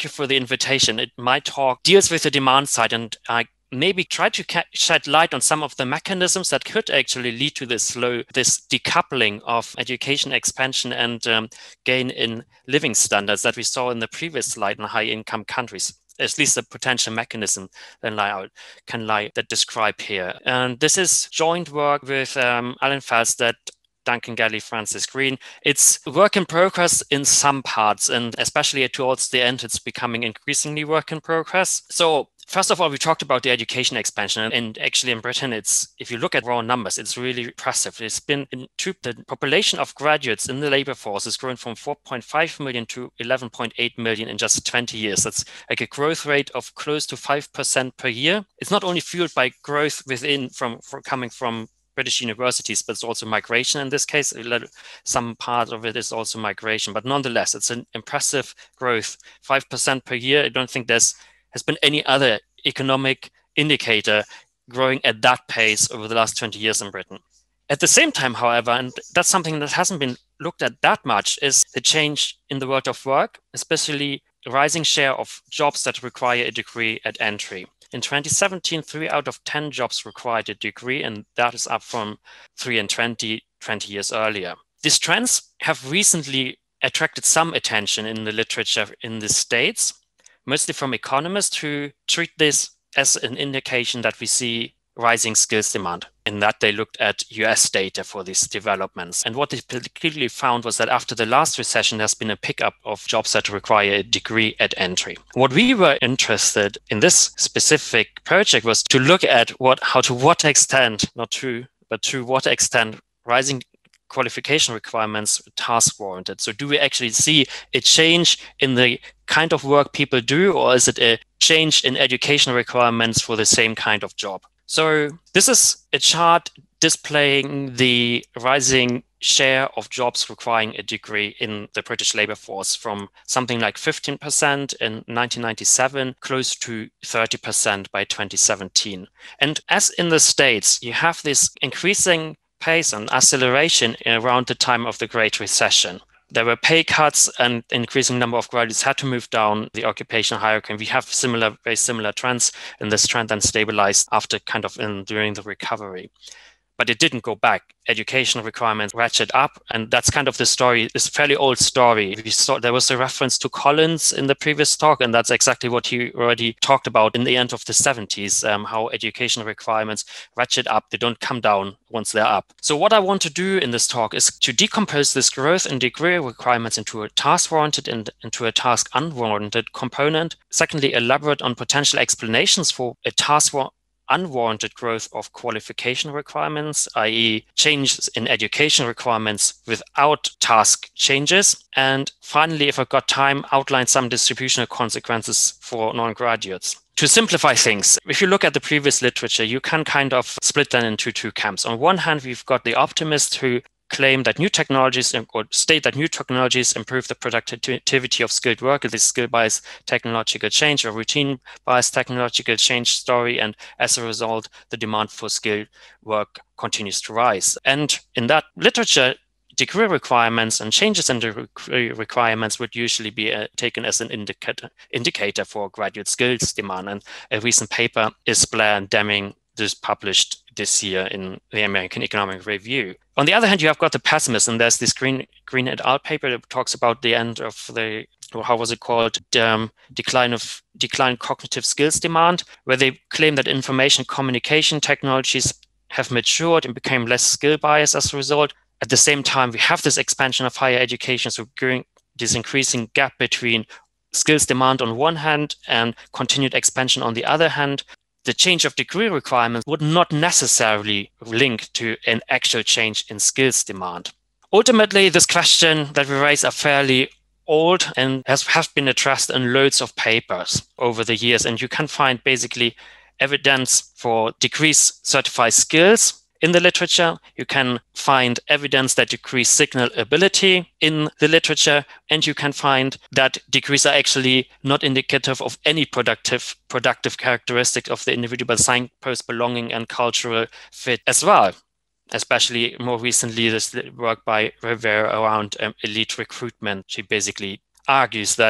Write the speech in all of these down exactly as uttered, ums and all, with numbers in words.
thank you for the invitation. It, my talk deals with the demand side, and I maybe try to ca- shed light on some of the mechanisms that could actually lead to this slow, this decoupling of education expansion and um, gain in living standards that we saw in the previous slide in high-income countries. At least the potential mechanism that lie, can lie that describe here. And this is joint work with um, Alan Falstad, Duncan Galley, Francis Green. It's work in progress in some parts, and especially towards the end, it's becoming increasingly work in progress. So first of all, we talked about the education expansion, and actually in Britain, it's if you look at raw numbers, it's really impressive. It's been in two, the population of graduates in the labor force has grown from four point five million to eleven point eight million in just twenty years. That's like a growth rate of close to five percent per year. It's not only fueled by growth within from, from coming from British universities, but it's also migration in this case. Some part of it is also migration, but nonetheless, it's an impressive growth, five percent per year. I don't think there's has been any other economic indicator growing at that pace over the last twenty years in Britain. At the same time, however, and that's something that hasn't been looked at that much, is the change in the world of work, especially a rising share of jobs that require a degree at entry. In twenty seventeen, three out of ten jobs required a degree, and that is up from three in twenty, twenty years earlier. These trends have recently attracted some attention in the literature in the States, mostly from economists who treat this as an indication that we see rising skills demand, in that they looked at U S data for these developments. And what they particularly found was that after the last recession, there's been a pickup of jobs that require a degree at entry. What we were interested in this specific project was to look at what, how to what extent, not to, but to what extent rising qualification requirements task warranted. So do we actually see a change in the kind of work people do, or is it a change in education requirements for the same kind of job? So this is a chart displaying the rising share of jobs requiring a degree in the British labor force from something like fifteen percent in nineteen ninety-seven, close to thirty percent by twenty seventeen. And as in the States, you have this increasing pace and acceleration around the time of the Great Recession. There were pay cuts, and increasing number of graduates had to move down the occupational hierarchy. And we have similar, very similar trends, and this trend then stabilized after kind of in, during the recovery. But it didn't go back. Education requirements ratchet up, and that's kind of the story. It's a fairly old story. We saw there was a reference to Collins in the previous talk, and that's exactly what he already talked about in the end of the seventies, um, how education requirements ratchet up. They don't come down once they're up. So what I want to do in this talk is to decompose this growth in degree requirements into a task-warranted and into a task-unwarranted component. Secondly, elaborate on potential explanations for a task-warranted unwarranted growth of qualification requirements, that is changes in education requirements without task changes. And finally, if I've got time, outline some distributional consequences for non-graduates. To simplify things, if you look at the previous literature, you can kind of split that into two camps. On one hand, we've got the optimists who claim that new technologies or state that new technologies improve the productivity of skilled work, this skill-biased technological change or routine-biased technological change story, and as a result, the demand for skilled work continues to rise. And in that literature, degree requirements and changes in the requirements would usually be uh, taken as an indicator, indicator for graduate skills demand. And a recent paper is Blair and Deming, just published this year in the American Economic Review. On the other hand, you have got the pessimists, and there's this Green, Green et al. Paper that talks about the end of the, or how was it called, um, decline of decline cognitive skills demand, where they claim that information communication technologies have matured and became less skill biased as a result. At the same time, we have this expansion of higher education, so during this increasing gap between skills demand on one hand and continued expansion on the other hand. The change of degree requirements would not necessarily link to an actual change in skills demand. Ultimately, this question that we raise are fairly old and has, have been addressed in loads of papers over the years. And you can find basically evidence for degrees certify skills in the literature. You can find evidence that degrees signal ability in the literature, and you can find that degrees are actually not indicative of any productive productive characteristic of the individual, but signpost belonging and cultural fit as well. Especially more recently, this work by Rivera around um, elite recruitment. She basically argues that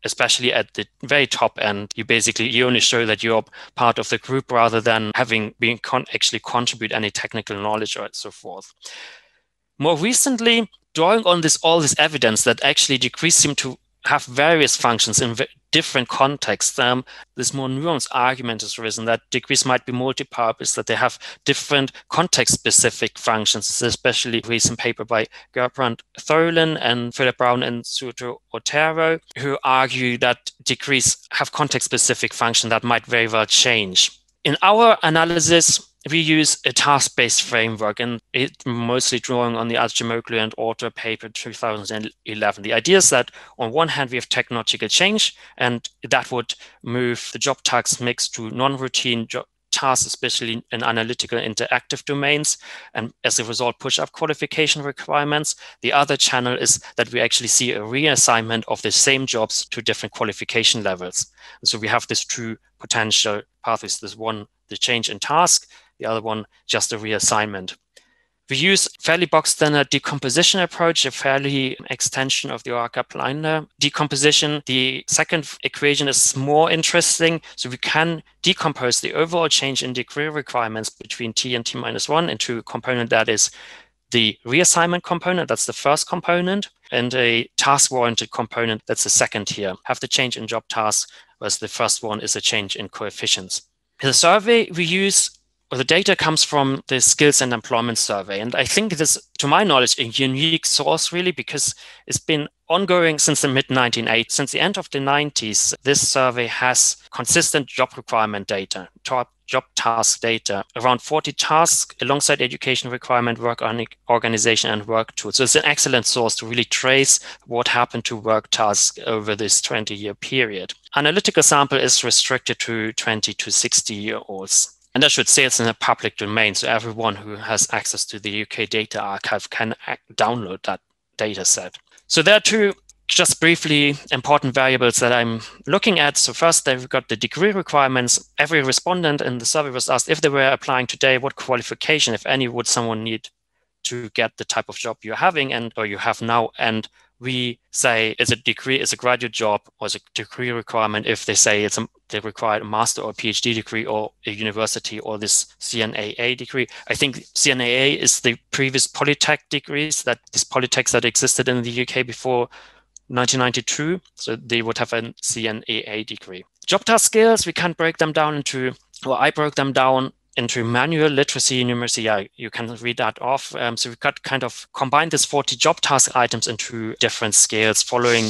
especially at the very top end, you basically you only show that you're part of the group rather than having been con- actually contribute any technical knowledge or so forth. More recently, drawing on this all this evidence that actually degrees seem to have various functions in v- different contexts, um, this more nuanced argument has arisen that degrees might be multi-purpose, that they have different context-specific functions, especially a recent paper by Gerbrand Tholen and Philip Brown and Suto Otero, who argue that degrees have context-specific function that might very well change. In our analysis, we use a task-based framework, and it mostly drawing on the Acemoglu and Autor paper two thousand eleven. The idea is that on one hand, we have technological change, and that would move the job task mix to non-routine job tasks, especially in analytical interactive domains, and as a result, push up qualification requirements. The other channel is that we actually see a reassignment of the same jobs to different qualification levels. And so we have these two potential pathways. This one, the change in task, the other one, just a reassignment. We use fairly box standard decomposition approach, a fairly extension of the Orca-Pleiner decomposition. The second equation is more interesting. So we can decompose the overall change in degree requirements between T and T minus one into a component that is the reassignment component, that's the first component, and a task-warranted component, that's the second here. Have the change in job tasks, whereas the first one is a change in coefficients. In the survey we use, well, the data comes from the Skills and Employment Survey. And I think it is, to my knowledge, a unique source, really, because it's been ongoing since the mid nineteen eighties. Since the end of the nineties, this survey has consistent job requirement data, top job task data, around forty tasks alongside education requirement, work organization, and work tools. So it's an excellent source to really trace what happened to work tasks over this twenty-year period. Analytical sample is restricted to twenty to sixty-year-olds. And I should say it's in a public domain, so everyone who has access to the U K data archive can download that data set. So there are two just briefly important variables that I'm looking at. So first, they've got the degree requirements. Every respondent in the survey was asked if they were applying today, what qualification, if any, would someone need to get the type of job you're having and or you have now. And we say is a degree, is a graduate job, or is a degree requirement if they say it's a, they require a master or PhD degree or a university or this C N A A degree. I think C N A A is the previous Polytech degrees, that these Polytechs that existed in the U K before nineteen ninety-two. So they would have a C N A A degree. Job task skills, we can break them down into, or I broke them down into manual, literacy, numeracy. Yeah, you can read that off. Um, so we've got kind of combined these forty job task items into different scales following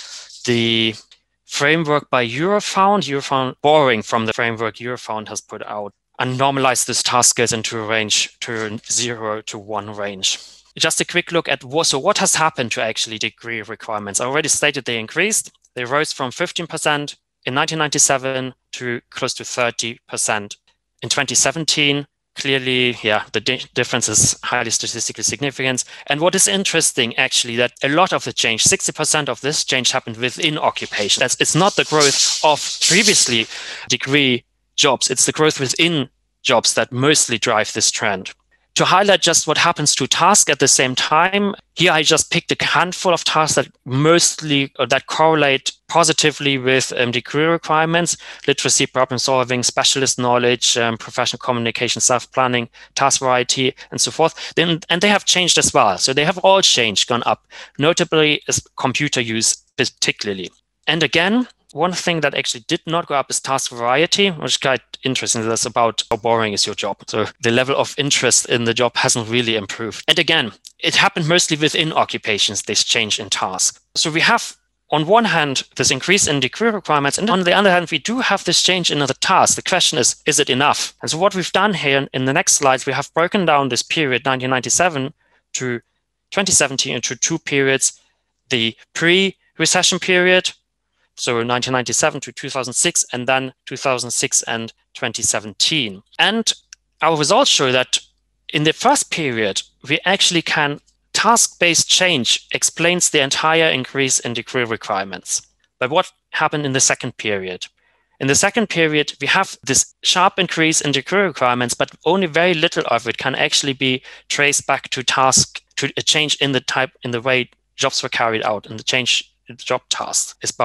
the framework by Eurofound. Eurofound, borrowing from the framework Eurofound has put out, and normalized these task scales into a range to zero to one range. Just a quick look at what, so what has happened to actually degree requirements. I already stated they increased. They rose from fifteen percent in nineteen ninety-seven to close to thirty percent in twenty seventeen. Clearly, yeah, the di- difference is highly statistically significant. And what is interesting, actually, that a lot of the change, sixty percent of this change happened within occupation. That's, it's not the growth of previously degree jobs. It's the growth within jobs that mostly drive this trend. To highlight just what happens to tasks at the same time, here I just picked a handful of tasks that mostly or that correlate positively with um, degree requirements: literacy, problem solving, specialist knowledge, um, professional communication, self-planning, task variety, and so forth. Then, and they have changed as well. So they have all changed, gone up, notably is computer use particularly. And again, one thing that actually did not go up is task variety, which is quite interesting. That's about how boring is your job. So the level of interest in the job hasn't really improved. And again, it happened mostly within occupations, this change in task. So we have, on one hand, this increase in degree requirements, and on the other hand, we do have this change in the task. The question is, is it enough? And so what we've done here in the next slides, we have broken down this period, nineteen ninety-seven to twenty seventeen, into two periods: the pre-recession period, so nineteen ninety-seven to two thousand six, and then two thousand six and twenty seventeen. And our results show that in the first period, we actually can, task-based change explains the entire increase in degree requirements. But what happened in the second period? In the second period, we have this sharp increase in degree requirements, but only very little of it can actually be traced back to task, to a change in the type, in the way jobs were carried out, and the change in job tasks is about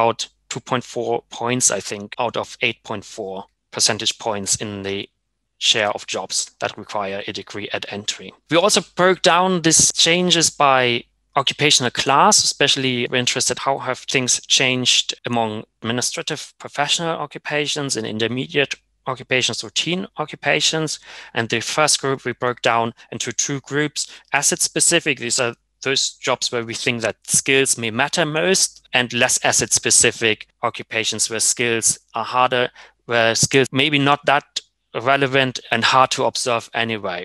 two point four points, I think, out of eight point four percentage points in the share of jobs that require a degree at entry. We also broke down these changes by occupational class, especially we're interested how have things changed among administrative professional occupations and intermediate occupations, routine occupations. And the first group we broke down into two groups: asset specific. These are those jobs where we think that skills may matter most, and less asset specific occupations where skills are harder, where skills maybe not that relevant and hard to observe anyway.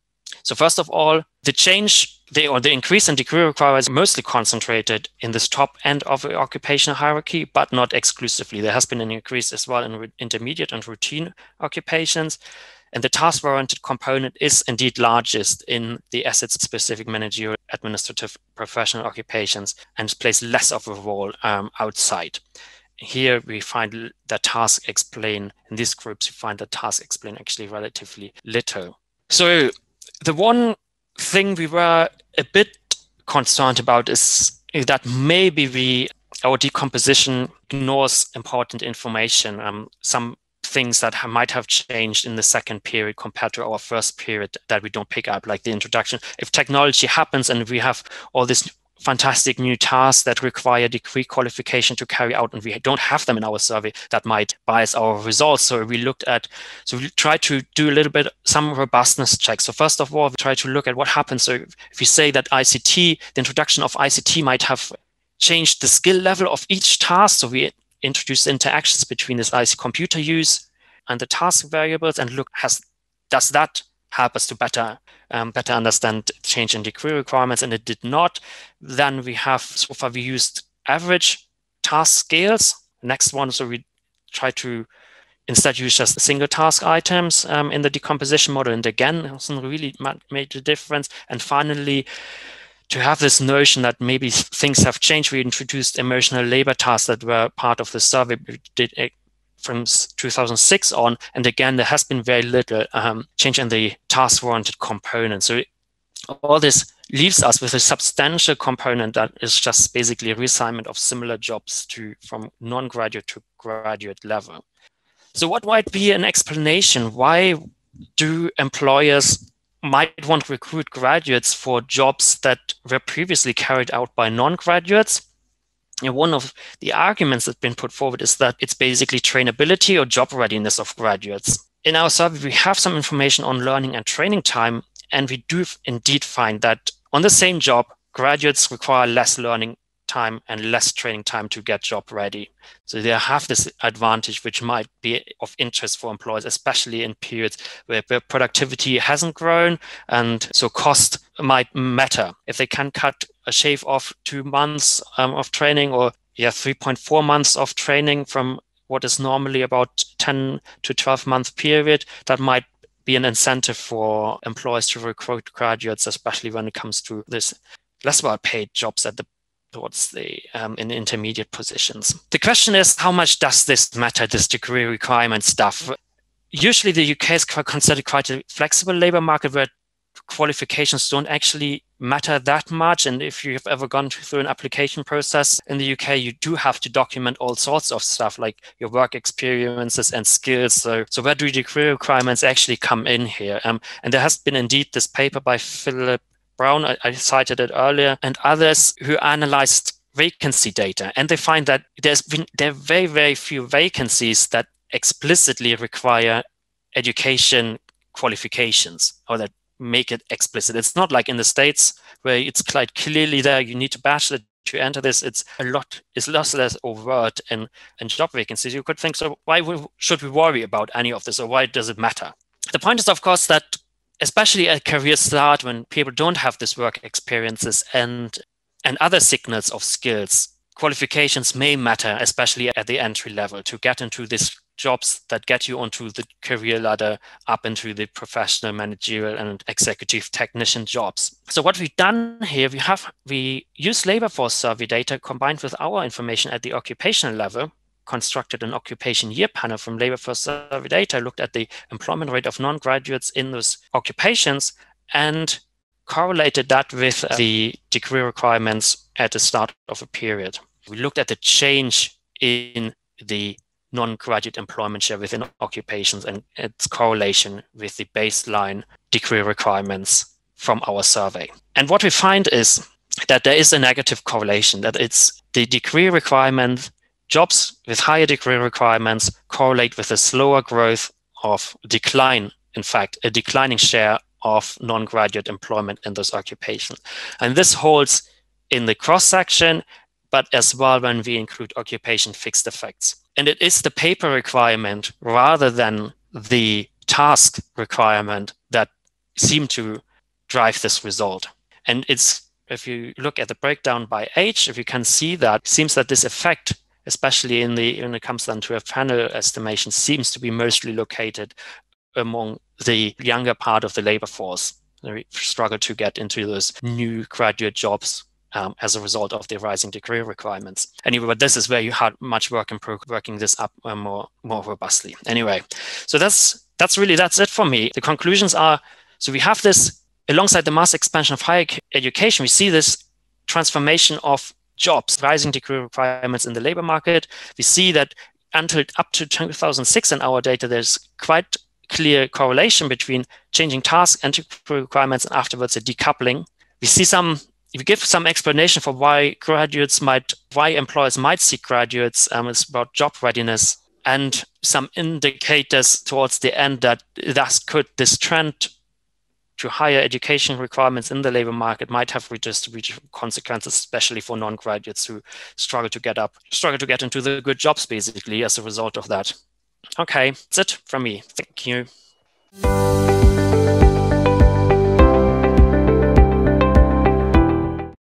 So first of all, the change the, or the increase in degree requirements is mostly concentrated in this top end of the occupational hierarchy, but not exclusively. There has been an increase as well in intermediate and routine occupations. And the task-warranted component is indeed largest in the asset-specific managerial, administrative, professional occupations and plays less of a role um, outside. Here we find that tasks explain, in these groups, we find that tasks explain actually relatively little. So the one thing we were a bit concerned about is that maybe we, our decomposition ignores important information, um, some things that ha- might have changed in the second period compared to our first period that we don't pick up, like the introduction. If technology happens and we have all this fantastic new tasks that require degree qualification to carry out, and we don't have them in our survey, that might bias our results. So we looked at, so we try to do a little bit, some robustness checks. So first of all, we try to look at what happens. So if we say that I C T, the introduction of I C T might have changed the skill level of each task. So we introduce interactions between this I C computer use and the task variables and look, has does that help us to better Um, better understand change in degree requirements, and it did not. Then we have, so far we used average task scales. Next one, so we try to instead use just single task items um, in the decomposition model, and again, it hasn't really made a difference. And finally, to have this notion that maybe things have changed, we introduced emotional labor tasks that were part of the survey we did from two thousand six on. And again, there has been very little um, change in the task-warranted component. So all this leaves us with a substantial component that is just basically a reassignment of similar jobs to from non-graduate to graduate level. So what might be an explanation? Why do employers might want to recruit graduates for jobs that were previously carried out by non-graduates? And one of the arguments that's been put forward is that it's basically trainability or job readiness of graduates. In our survey, we have some information on learning and training time, and we do indeed find that on the same job, graduates require less learning time and less training time to get job ready. So they have this advantage, which might be of interest for employers, especially in periods where, where productivity hasn't grown, and so cost might matter. If they can cut a shave off two months um, of training, or yeah, three point four months of training from what is normally about ten to twelve month period, that might be an incentive for employers to recruit graduates, especially when it comes to this less well paid jobs at the towards the um, in intermediate positions. The question is, how much does this matter, this degree requirement stuff? Usually the U K is considered quite a flexible labor market where qualifications don't actually matter that much. And if you've ever gone through an application process in the U K, you do have to document all sorts of stuff like your work experiences and skills. So, so where do degree requirements actually come in here? Um, and there has been indeed this paper by Philip Brown, I, I cited it earlier, and others who analyzed vacancy data. And they find that there's been there are very, very few vacancies that explicitly require education qualifications or that make it explicit. It's not like in the States where it's quite clearly there, you need a bachelor to enter this. It's a lot, it's less less overt in, in job vacancies. You could think, so why should we worry about any of this, or why does it matter? The point is, of course, that especially at career start, when people don't have this work experiences and and other signals of skills, qualifications may matter, especially at the entry level, to get into these jobs that get you onto the career ladder up into the professional, managerial, and executive technician jobs. So what we've done here, we have we use labor force survey data combined with our information at the occupational level, constructed an occupation year panel from labor force survey data, looked at the employment rate of non-graduates in those occupations, and correlated that with the degree requirements at the start of a period. We looked at the change in the non-graduate employment share within occupations and its correlation with the baseline degree requirements from our survey. And what we find is that there is a negative correlation, that it's the degree requirement, jobs with higher degree requirements correlate with a slower growth of decline, in fact, a declining share of non-graduate employment in those occupations. And this holds in the cross-section, but as well when we include occupation fixed effects. And it is the paper requirement rather than the task requirement that seem to drive this result. And it's, if you look at the breakdown by age, if you can see that, it seems that this effect, especially in the when it comes down to a panel estimation, seems to be mostly located among the younger part of the labor force. They struggle to get into those new graduate jobs um, as a result of the rising degree requirements. Anyway, but this is where you had much work in working this up uh, more more robustly. Anyway, so that's that's really that's it for me. The conclusions are: so we have this alongside the mass expansion of higher education. We see this transformation of jobs, rising degree requirements in the labor market. We see that until up to two thousand six in our data, there's quite clear correlation between changing tasks and degree requirements, and afterwards a decoupling. We see some, if we give some explanation for why graduates might, why employers might seek graduates, um, it's about job readiness, and some indicators towards the end that thus could this trend to higher education requirements in the labor market might have redistributive consequences, especially for non-graduates who struggle to get up, struggle to get into the good jobs, basically, as a result of that. Okay, that's it from me. Thank you.